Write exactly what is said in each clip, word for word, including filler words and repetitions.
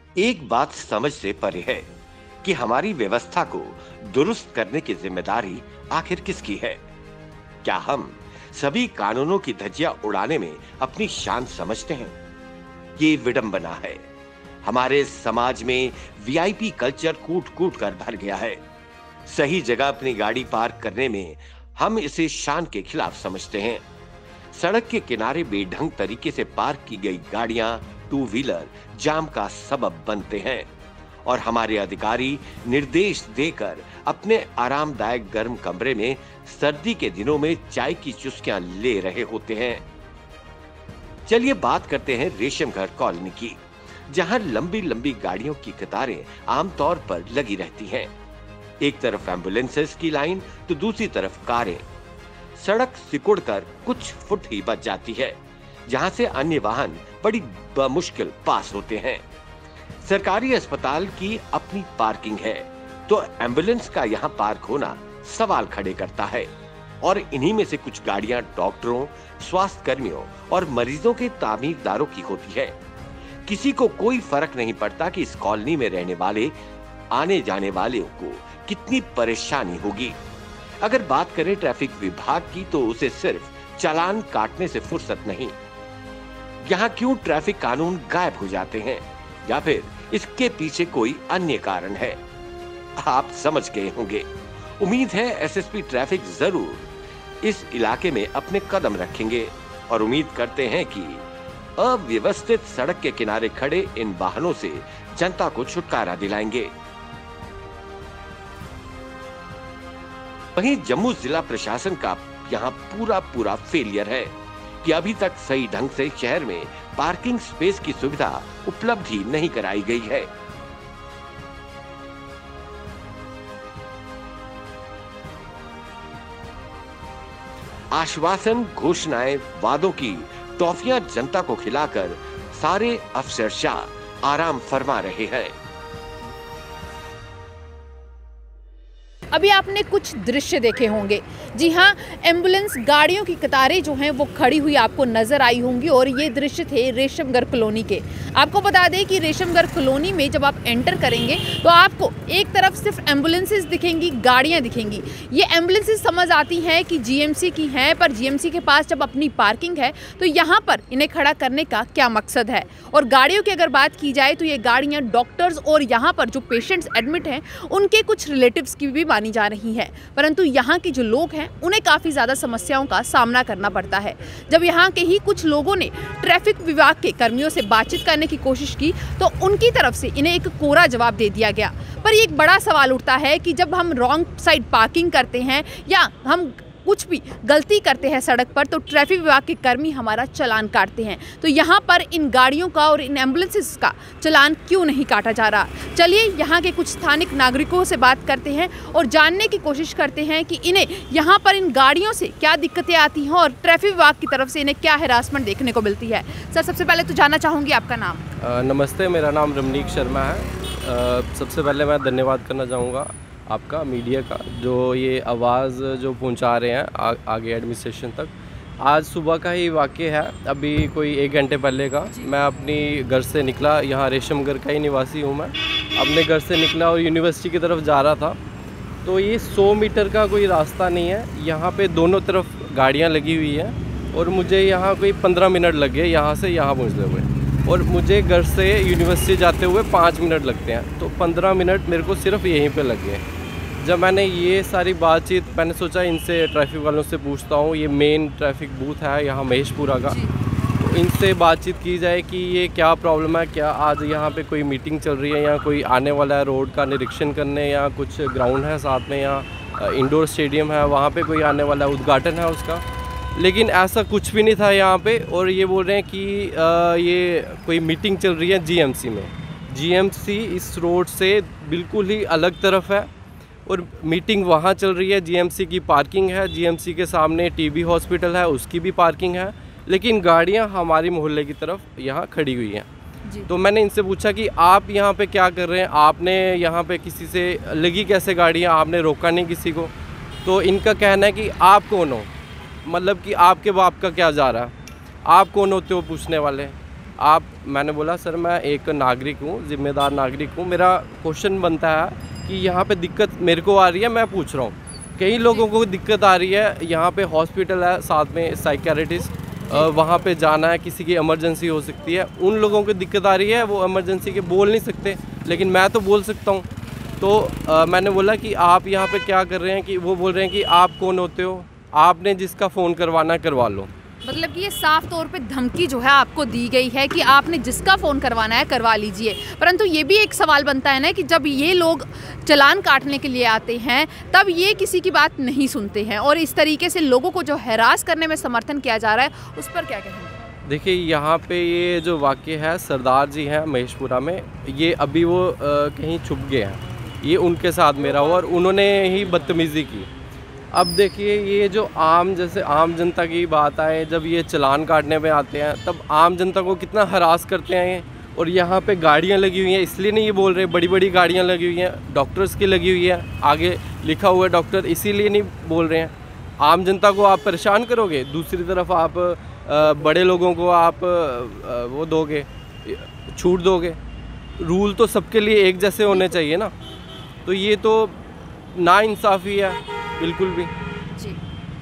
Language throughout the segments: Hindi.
एक बात समझ से परे है कि हमारी व्यवस्था को दुरुस्त करने की जिम्मेदारी आखिर किसकी है? क्या हम सभी कानूनों की धज्जियां उड़ाने में अपनी शान समझते हैं? ये विडंबना है। हमारे समाज में वीआईपी कल्चर कूट कूट कर भर गया है। सही जगह अपनी गाड़ी पार्क करने में हम इसे शान के खिलाफ समझते हैं। सड़क के किनारे बेढंग तरीके से पार्क की गई गाड़ियां, टू व्हीलर जाम का सबब बनते हैं और हमारे अधिकारी निर्देश देकर अपने आरामदायक गर्म कमरे में सर्दी के दिनों में चाय की चुस्कियां ले रहे होते हैं। चलिए बात करते हैं रेशमघर कॉलोनी की, जहां लंबी लंबी गाड़ियों की कतारें आमतौर पर लगी रहती हैं। एक तरफ एम्बुलेंसेस की लाइन तो दूसरी तरफ कारें। सड़क सिकुड़कर कुछ फुट ही बच जाती है, जहां से अन्य वाहन बड़ी बमुश्किल पास होते हैं। सरकारी अस्पताल की अपनी पार्किंग है, तो एम्बुलेंस का यहां पार्क होना सवाल खड़े करता है। और इन्हीं में से कुछ गाड़ियां डॉक्टरों, स्वास्थ्य कर्मियों और मरीजों के तामीरदारों की होती है। किसी को कोई फर्क नहीं पड़ता कि इस कॉलोनी में रहने वाले आने जाने वाले को कितनी परेशानी होगी। अगर बात करें ट्रैफिक विभाग की, तो उसे सिर्फ चालान काटने से फुर्सत नहीं। यहाँ क्यों ट्रैफिक कानून गायब हो जाते हैं, या फिर इसके पीछे कोई अन्य कारण है, आप समझ गए होंगे। उम्मीद है एसएसपी ट्रैफिक जरूर इस इलाके में अपने कदम रखेंगे और उम्मीद करते हैं कि अव्यवस्थित सड़क के किनारे खड़े इन वाहनों से जनता को छुटकारा दिलाएंगे। वहीं जम्मू जिला प्रशासन का यहाँ पूरा पूरा फेलियर है कि अभी तक सही ढंग से शहर में पार्किंग स्पेस की सुविधा उपलब्ध ही नहीं कराई गई है। आश्वासन, घोषणाएं, वादों की टॉफियां जनता को खिलाकर सारे अफसरशाह आराम फरमा रहे हैं। अभी आपने कुछ दृश्य देखे होंगे। जी हाँ, एम्बुलेंस गाड़ियों की कतारें जो हैं वो खड़ी हुई आपको नज़र आई होंगी और ये दृश्य थे रेशमघर कॉलोनी के। आपको बता दें कि रेशमघर कॉलोनी में जब आप एंटर करेंगे तो आपको एक तरफ सिर्फ एम्बुलेंसेस दिखेंगी, गाड़ियाँ दिखेंगी। ये एम्बुलेंसेस समझ आती हैं कि जीएमसी की हैं, पर जीएमसी के पास जब अपनी पार्किंग है तो यहाँ पर इन्हें खड़ा करने का क्या मकसद है। और गाड़ियों की अगर बात की जाए तो ये गाड़ियाँ डॉक्टर्स और यहाँ पर जो पेशेंट्स एडमिट हैं उनके कुछ रिलेटिव्स की भी मानी जा रही है, परंतु यहाँ के जो लोग हैं उन्हें काफ़ी ज़्यादा समस्याओं का सामना करना पड़ता है। जब यहाँ के ही कुछ लोगों ने ट्रैफिक विभाग के कर्मियों से बातचीत करने की कोशिश की तो उनकी तरफ से इन्हें एक कोरा जवाब दे दिया गया। पर एक बड़ा सवाल उठता है कि जब हम रॉन्ग साइड पार्किंग करते हैं या हम कुछ भी गलती करते हैं सड़क पर, तो ट्रैफिक विभाग के कर्मी हमारा चालान काटते हैं। तो यहाँ पर इन गाड़ियों का और इन एम्बुलेंसेस का चालान क्यों नहीं काटा जा रहा? चलिए यहाँ के कुछ स्थानिक नागरिकों से बात करते हैं और जानने की कोशिश करते हैं कि इन्हें यहाँ पर इन गाड़ियों से क्या दिक्कतें आती हैं और ट्रैफिक विभाग की तरफ से इन्हें क्या हैरासमेंट देखने को मिलती है। सर, सबसे पहले तो जानना चाहूँगी आपका नाम। आ, नमस्ते, मेरा नाम रमनीक शर्मा है। आ, सबसे पहले मैं धन्यवाद करना चाहूँगा आपका मीडिया का, जो ये आवाज़ जो पहुंचा रहे हैं आ, आगे एडमिनिस्ट्रेशन तक। आज सुबह का ही वाक़या है, अभी कोई एक घंटे पहले का। मैं अपनी घर से निकला, यहाँ रेशमघर का ही निवासी हूँ मैं। अपने घर से निकला और यूनिवर्सिटी की तरफ जा रहा था, तो ये सौ मीटर का कोई रास्ता नहीं है। यहाँ पे दोनों तरफ गाड़ियाँ लगी हुई हैं और मुझे यहाँ कोई पंद्रह मिनट लगे यहाँ से यहाँ पहुँचते हुए, और मुझे घर से यूनिवर्सिटी जाते हुए पाँच मिनट लगते हैं, तो पंद्रह मिनट मेरे को सिर्फ यहीं पे लग गए। जब मैंने ये सारी बातचीत, मैंने सोचा इनसे ट्रैफिक वालों से पूछता हूँ, ये मेन ट्रैफिक बूथ है यहाँ महेशपुरा का, तो इनसे बातचीत की जाए कि ये क्या प्रॉब्लम है, क्या आज यहाँ पे कोई मीटिंग चल रही है या कोई आने वाला है रोड का निरीक्षण करने, या कुछ ग्राउंड है साथ में, या इंडोर स्टेडियम है वहाँ पे कोई आने वाला है, उद्घाटन है उसका। लेकिन ऐसा कुछ भी नहीं था यहाँ पे, और ये बोल रहे हैं कि आ, ये कोई मीटिंग चल रही है जीएमसी में। जीएमसी इस रोड से बिल्कुल ही अलग तरफ है और मीटिंग वहाँ चल रही है। जीएमसी की पार्किंग है, जीएमसी के सामने टीबी हॉस्पिटल है, उसकी भी पार्किंग है, लेकिन गाड़ियाँ हमारी मोहल्ले की तरफ यहाँ खड़ी हुई हैं। तो मैंने इनसे पूछा कि आप यहाँ पे क्या कर रहे हैं, आपने यहाँ पे किसी से लगी कैसे गाड़ियाँ, आपने रोका नहीं किसी को? तो इनका कहना है कि आप कौन हो, मतलब कि आपके बाप का क्या जा रहा है, आप कौन होते हो पूछने वाले। आप, मैंने बोला सर मैं एक नागरिक हूँ, जिम्मेदार नागरिक हूँ, मेरा क्वेश्चन बनता है कि यहाँ पे दिक्कत मेरे को आ रही है, मैं पूछ रहा हूँ। कई लोगों को दिक्कत आ रही है, यहाँ पे हॉस्पिटल है, साथ में साइकियाट्रिस्ट, वहाँ पे जाना है, किसी की इमरजेंसी हो सकती है, उन लोगों को दिक्कत आ रही है, वो इमरजेंसी के बोल नहीं सकते, लेकिन मैं तो बोल सकता हूँ। तो आ, मैंने बोला कि आप यहाँ पे क्या कर रहे हैं, कि वो बोल रहे हैं कि आप कौन होते हो, आपने जिसका फ़ोन करवाना है करवा लो। मतलब कि ये साफ तौर पे धमकी जो है आपको दी गई है कि आपने जिसका फ़ोन करवाना है करवा लीजिए। परंतु ये भी एक सवाल बनता है ना कि जब ये लोग चालान काटने के लिए आते हैं तब ये किसी की बात नहीं सुनते हैं, और इस तरीके से लोगों को जो हैरास करने में समर्थन किया जा रहा है उस पर क्या कहेंगे? देखिए, यहाँ पे ये जो वाक़े है, सरदार जी हैं महेशपुरा में, ये अभी वो आ, कहीं छुप गए हैं, ये उनके साथ मेरा हुआ और उन्होंने ही बदतमीज़ी की। अब देखिए, ये जो आम जैसे आम जनता की बात आए, जब ये चालान काटने में आते हैं तब आम जनता को कितना हरास करते हैं ये। और यहाँ पे गाड़ियाँ लगी हुई हैं, इसलिए नहीं ये बोल रहे, बड़ी बड़ी गाड़ियाँ लगी हुई हैं, डॉक्टर्स की लगी हुई है, आगे लिखा हुआ है डॉक्टर, इसीलिए नहीं बोल रहे हैं। आम जनता को आप परेशान करोगे, दूसरी तरफ आप बड़े लोगों को आप वो दोगे, छूट दोगे। रूल तो सबके लिए एक जैसे होने चाहिए ना, तो ये तो नाइंसाफ़ी है बिल्कुल भी। जी,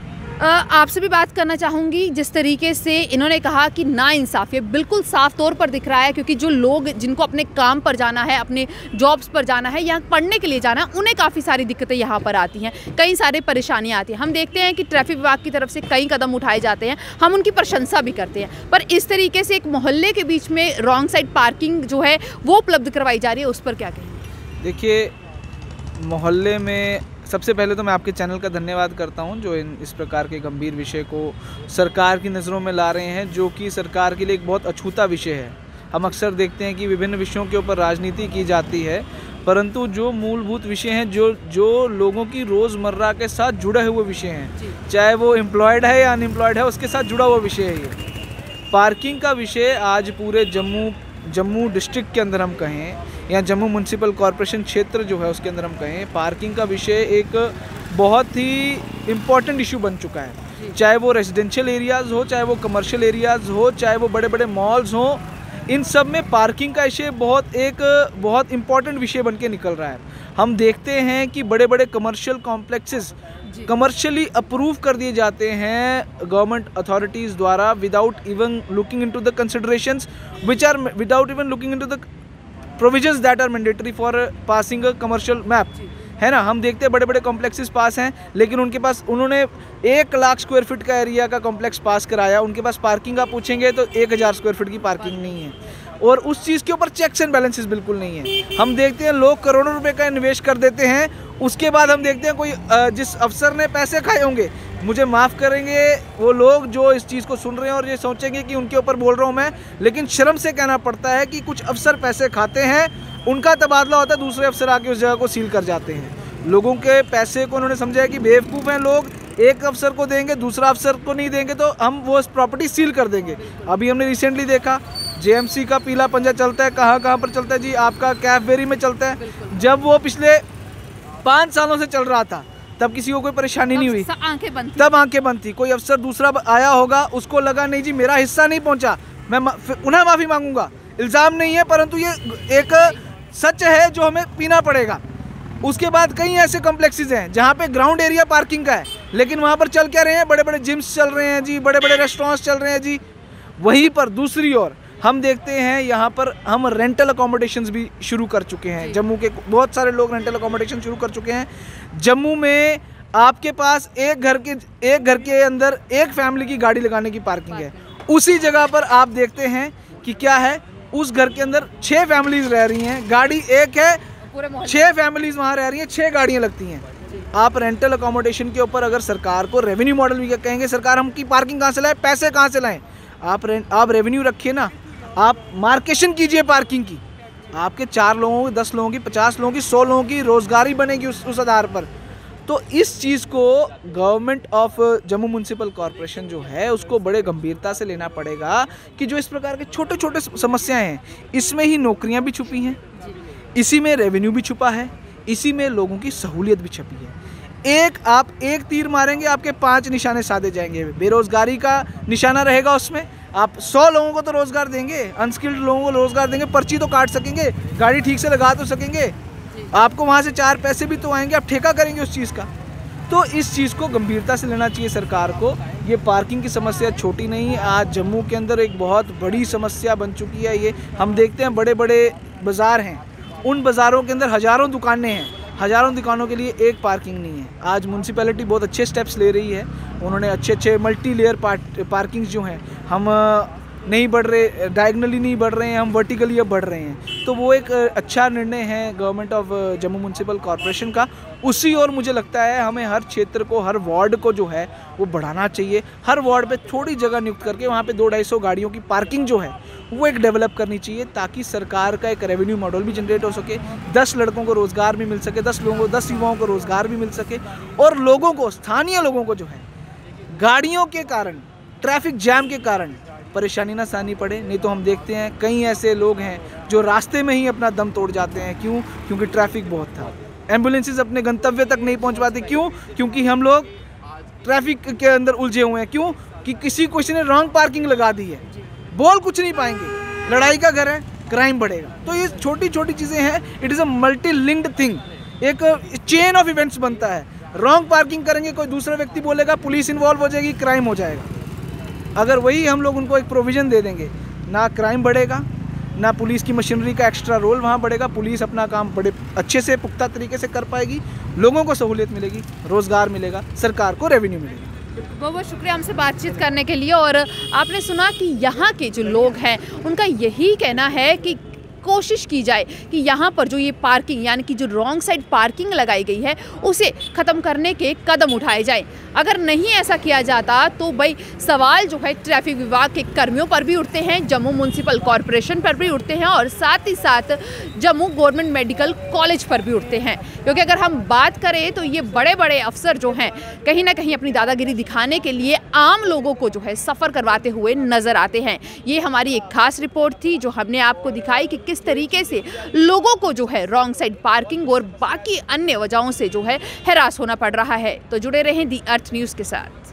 आपसे भी बात करना चाहूँगी। जिस तरीके से इन्होंने कहा कि नाइंसाफ़ी बिल्कुल साफ तौर पर दिख रहा है, क्योंकि जो लोग जिनको अपने काम पर जाना है, अपने जॉब्स पर जाना है या पढ़ने के लिए जाना है, उन्हें काफ़ी सारी दिक्कतें यहाँ पर आती हैं, कई सारी परेशानियाँ आती हैं। हम देखते हैं कि ट्रैफिक विभाग की तरफ से कई कदम उठाए जाते हैं, हम उनकी प्रशंसा भी करते हैं, पर इस तरीके से एक मोहल्ले के बीच में रॉन्ग साइड पार्किंग जो है वो उपलब्ध करवाई जा रही है, उस पर क्या कहेंगे? देखिए, मोहल्ले में सबसे पहले तो मैं आपके चैनल का धन्यवाद करता हूं, जो इन इस प्रकार के गंभीर विषय को सरकार की नज़रों में ला रहे हैं, जो कि सरकार के लिए एक बहुत अछूता विषय है। हम अक्सर देखते हैं कि विभिन्न विषयों के ऊपर राजनीति की जाती है, परंतु जो मूलभूत विषय हैं, जो जो लोगों की रोज़मर्रा के साथ जुड़े हुए विषय हैं, चाहे वो एम्प्लॉयड है या अनएम्प्लॉयड है, उसके साथ जुड़ा हुआ विषय है ये। पार्किंग का विषय आज पूरे जम्मू जम्मू डिस्ट्रिक्ट के अंदर हम कहें या जम्मू म्यूनसिपल कॉरपोरेशन क्षेत्र जो है उसके अंदर हम कहें, पार्किंग का विषय एक बहुत ही इम्पॉर्टेंट इशू बन चुका है। चाहे वो रेजिडेंशियल एरियाज़ हो, चाहे वो कमर्शियल एरियाज़ हो, चाहे वो बड़े बड़े मॉल्स हों, इन सब में पार्किंग का विषय बहुत एक बहुत इम्पॉर्टेंट विषय बन के निकल रहा है। हम देखते हैं कि बड़े बड़े कमर्शियल कॉम्प्लेक्सेस कमर्शियली अप्रूव कर दिए जाते हैं गवर्नमेंट अथॉरिटीज़ द्वारा, without even looking into the considerations which are without even looking into the provisions that are mandatory for passing a commercial map, है ना। हम देखते हैं बड़े बड़े कॉम्प्लेक्सेस पास हैं, लेकिन उनके पास उन्होंने एक लाख स्क्वायर फीट का एरिया का कॉम्प्लेक्स पास कराया, उनके पास पार्किंग आप पूछेंगे तो एक हज़ार स्क्वायर फीट की पार्किंग नहीं है, और उस चीज़ के ऊपर चेक्स एंड बैलेंसेस बिल्कुल नहीं है। हम देखते हैं लोग करोड़ों रुपए का इन्वेस्ट कर देते हैं, उसके बाद हम देखते हैं कोई जिस अफसर ने पैसे खाए होंगे, मुझे माफ़ करेंगे वो लोग जो इस चीज़ को सुन रहे हैं और ये सोचेंगे कि उनके ऊपर बोल रहा हूँ मैं, लेकिन शर्म से कहना पड़ता है कि कुछ अफसर पैसे खाते हैं, उनका तबादला होता है, दूसरे अफसर आके उस जगह को सील कर जाते हैं। लोगों के पैसे को उन्होंने समझा है कि बेवकूफ़ हैं लोग, एक अफसर को देंगे दूसरा अफसर को नहीं देंगे तो हम वो प्रॉपर्टी सील कर देंगे। अभी हमने रिसेंटली देखा जेएमसी का पीला पंजा चलता है, कहाँ कहाँ पर चलता है जी, आपका कैफबेरी में चलता है। जब वो पिछले पाँच सालों से चल रहा था तब किसी को कोई परेशानी नहीं हुई, आंखें बंद थी। तब आंखें बंद थी। कोई अफसर दूसरा आया होगा, उसको लगा नहीं जी मेरा हिस्सा नहीं पहुंचा, मैं उन्हें माफ़ी मांगूंगा। इल्ज़ाम नहीं है, परंतु ये एक सच है जो हमें पीना पड़ेगा। उसके बाद कई ऐसे कॉम्प्लेक्सेस हैं जहाँ पे ग्राउंड एरिया पार्किंग का है, लेकिन वहाँ पर चल क्या रहे हैं, बड़े बड़े जिम्स चल रहे हैं जी, बड़े बड़े रेस्टोरेंट्स चल रहे हैं जी। वहीं पर दूसरी ओर हम देखते हैं यहाँ पर हम रेंटल अकोमोडेशंस भी शुरू कर चुके हैं। जम्मू के बहुत सारे लोग रेंटल अकोमोडेशन शुरू कर चुके हैं। जम्मू में आपके पास एक घर के एक घर के अंदर एक फैमिली की गाड़ी लगाने की पार्किंग है, उसी जगह पर आप देखते हैं कि क्या है, उस घर के अंदर छः फैमिलीज रह रही हैं, गाड़ी एक है, छः फैमिलीज वहाँ रह रही हैं, छः गाड़ियाँ लगती हैं। आप रेंटल अकोमोडेशन के ऊपर अगर सरकार को रेवेन्यू मॉडल भी कहेंगे, सरकार हम की पार्किंग कहाँ से लाए, पैसे कहाँ से लाएं, आप रेंट आप रेवेन्यू रखिए ना, आप मार्केशन कीजिए पार्किंग की, आपके चार लोगों की, दस लोगों की, पचास लोगों की, सौ लोगों की रोज़गारी बनेगी उस उस आधार पर। तो इस चीज़ को government of Jammu municipal corporation जो है उसको बड़े गंभीरता से लेना पड़ेगा कि जो इस प्रकार के छोटे छोटे समस्याएं हैं, इसमें ही नौकरियां भी छुपी हैं, इसी में रेवेन्यू भी छुपा है, इसी में लोगों की सहूलियत भी छुपी है। एक आप एक तीर मारेंगे आपके पांच निशाने साधे जाएंगे। बेरोजगारी का निशाना रहेगा उसमें, आप सौ लोगों को तो रोज़गार देंगे, अनस्किल्ड लोगों को रोज़गार देंगे, पर्ची तो काट सकेंगे, गाड़ी ठीक से लगा तो सकेंगे, आपको वहाँ से चार पैसे भी तो आएंगे, आप ठेका करेंगे उस चीज़ का। तो इस चीज़ को गंभीरता से लेना चाहिए सरकार को। ये पार्किंग की समस्या छोटी नहीं है, आज जम्मू के अंदर एक बहुत बड़ी समस्या बन चुकी है। ये हम देखते हैं बड़े बड़े बाज़ार हैं, उन बाज़ारों के अंदर हज़ारों दुकानें हैं, हज़ारों दुकानों के लिए एक पार्किंग नहीं है। आज म्यूनसिपैलिटी बहुत अच्छे स्टेप्स ले रही है, उन्होंने अच्छे अच्छे मल्टी लेयर पार्किंग जो हैं, हम नहीं बढ़ रहे, डायगनली नहीं बढ़ रहे हैं, हम वर्टिकली अब बढ़ रहे हैं। तो वो एक अच्छा निर्णय है government of Jammu municipal corporation का। उसी और मुझे लगता है हमें हर क्षेत्र को, हर वार्ड को जो है वो बढ़ाना चाहिए। हर वार्ड पे थोड़ी जगह नियुक्त करके वहाँ पे दो ढाई सौ गाड़ियों की पार्किंग जो है वो एक डेवलप करनी चाहिए, ताकि सरकार का एक रेवेन्यू मॉडल भी जनरेट हो सके, दस लड़कों को रोज़गार भी मिल सके, दस लोगों को, दस युवाओं को रोज़गार भी मिल सके, और लोगों को, स्थानीय लोगों को जो है गाड़ियों के कारण, ट्रैफिक जैम के कारण परेशानी ना सहनी पड़े। नहीं तो हम देखते हैं कई ऐसे लोग हैं जो रास्ते में ही अपना दम तोड़ जाते हैं। क्यों? क्योंकि ट्रैफिक बहुत था। एम्बुलेंसेस अपने गंतव्य तक नहीं पहुंच पाते। क्यों? क्योंकि हम लोग ट्रैफिक के अंदर उलझे हुए हैं। क्यों? कि किसी किसी ने रॉन्ग पार्किंग लगा दी है। बोल कुछ नहीं पाएंगे, लड़ाई का घर है, क्राइम बढ़ेगा। तो ये छोटी छोटी चीज़ें हैं, it is a multi linked thing, एक चेन ऑफ इवेंट्स बनता है। रॉन्ग पार्किंग करेंगे, कोई दूसरा व्यक्ति बोलेगा, पुलिस इन्वॉल्व हो जाएगी, क्राइम हो जाएगा। अगर वही हम लोग उनको एक प्रोविज़न दे देंगे, ना क्राइम बढ़ेगा, ना पुलिस की मशीनरी का एक्स्ट्रा रोल वहाँ बढ़ेगा, पुलिस अपना काम बड़े अच्छे से पुख्ता तरीके से कर पाएगी, लोगों को सहूलियत मिलेगी, रोज़गार मिलेगा, सरकार को रेवेन्यू मिलेगा। बहुत बहुत शुक्रिया हमसे बातचीत करने के लिए। और आपने सुना कि यहाँ के जो लोग हैं उनका यही कहना है कि कोशिश की जाए कि यहाँ पर जो ये पार्किंग, यानी कि जो रॉन्ग साइड पार्किंग लगाई गई है, उसे ख़त्म करने के कदम उठाए जाए। अगर नहीं ऐसा किया जाता तो भाई सवाल जो है ट्रैफिक विभाग के कर्मियों पर भी उठते हैं, जम्मू म्यूनसिपल कॉरपोरेशन पर भी उठते हैं, और साथ ही साथ जम्मू गवर्नमेंट मेडिकल कॉलेज पर भी उठते हैं। क्योंकि अगर हम बात करें तो ये बड़े बड़े अफसर जो हैं कहीं ना कहीं अपनी दादागिरी दिखाने के लिए आम लोगों को जो है सफ़र करवाते हुए नज़र आते हैं। ये हमारी एक खास रिपोर्ट थी जो हमने आपको दिखाई कि किस तरीके से लोगों को जो है रॉन्ग साइड पार्किंग और बाकी अन्य वजहों से जो है हैरास होना पड़ रहा है। तो जुड़े रहें दी अर्थ न्यूज़ के साथ।